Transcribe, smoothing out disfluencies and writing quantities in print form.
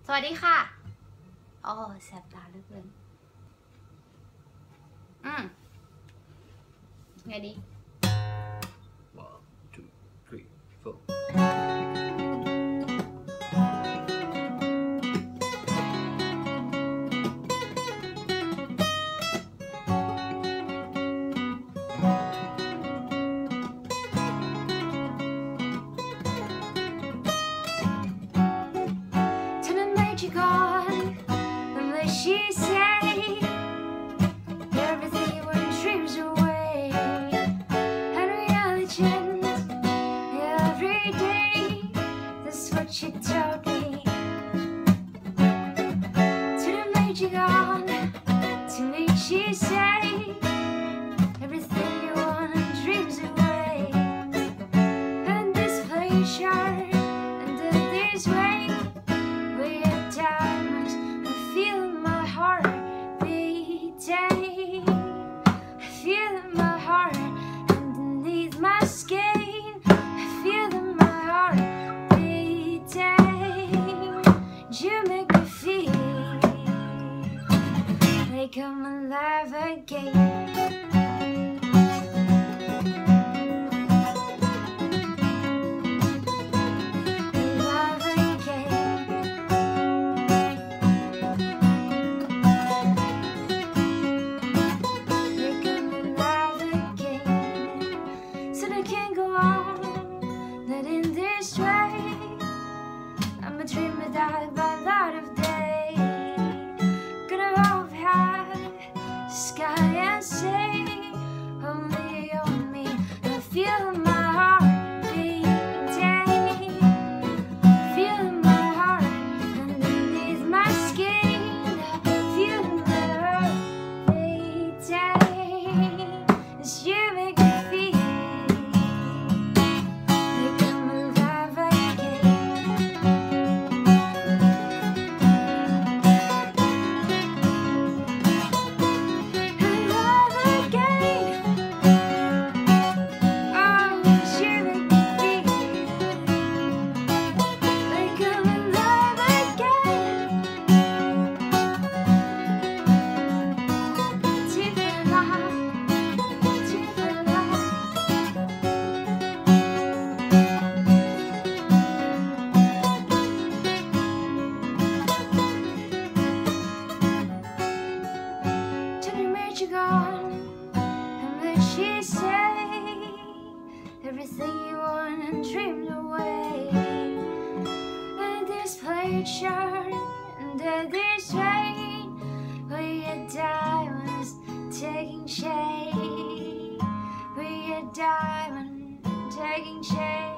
สวัสดีค่ะอ๋อแสบตาเหลือเกินไงดี 1 2 3 4 She say everything you want dreams away, and reality every day. That's what she told me. To the magic on, to me she say everything you want dreams away, and this pleasure and then this way. We are diamonds. I feel my heart beating. I feel my heart underneath my skin. I feel my heart beating. You make me feel like I'm alive again. I'm a dreamer that by light of day could have had sky and sea only on me. I feel my heart beating, feel my heart underneath my skin. I feel my heart beating as you make me feel like I'm alive again. Gone, and then she say everything you want and dreamed away, and this pleasure and then this rain, we are diamonds taking shape, we are diamonds taking shape.